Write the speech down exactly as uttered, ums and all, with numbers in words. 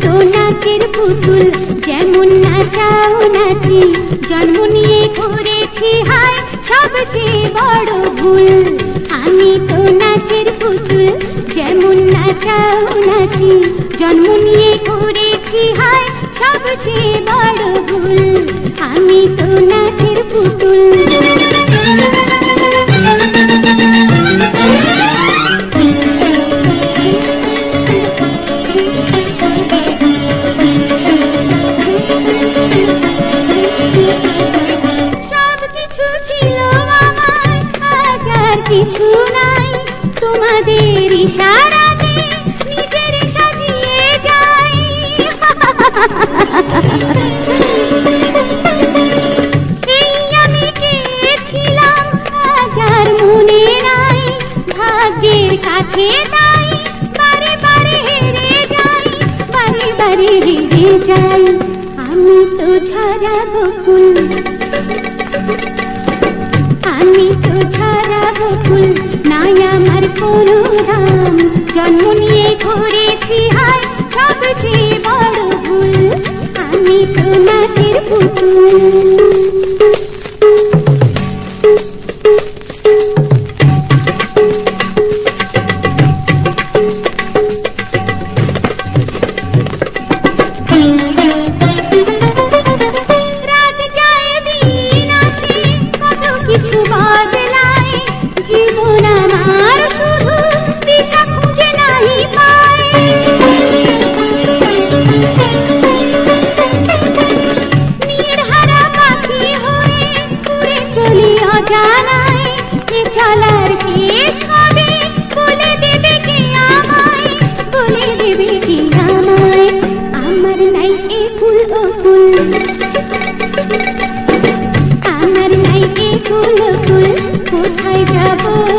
তো নাচের পুতুল, যেমন নাচাও নাচি, জন্ম নিয়ে করেছি হায় সবচেয়ে বড় ভুল। আমি তো নাচের পুতুল, যেমন নাচাও নাচি, জন্ম নিয়ে করেছি হায় সবচেয়ে বড় ভুল। আমি তো নাচের পুতুল। কিছু নাই, তোমাদের ইশারাতে নিজের সাজিয়ে যাই। এই আমি কে ছিলাম আজ আর মনে নাই, ভাগ্যের কাছে তাই বারে বারে হেরে যাই, বারে বারে হেরে যাই। আমি তো ঝরা বকুল, আমি তো ঝরা বকুল, নাই আমার কোনো দাম, জন্ম নিয়ে করেছি হায় সবচেয়ে বড় ভুল। আমি তো নাচের পুতুল। চলার শেষ হবে বলে দেবে কে আমায়, বলে দেবে কে আমায়। আমার নাই এ ফুল ও ফুল, আমার নাই এ ফুল ও ফুল, কোথায় যাব